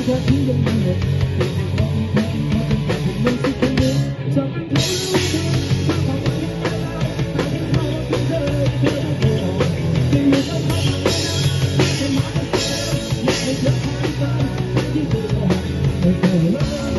ธอที่ยังไม่หมดเป็นสิ่งที่เธอจำเป็นเธอถ้าความหวังยังไม่ได้หากยังรอที่เธอจะอยู่กับเขาจะมาเป็นเธออยากให้เธอหายไปที่เธอไม่เคยรัก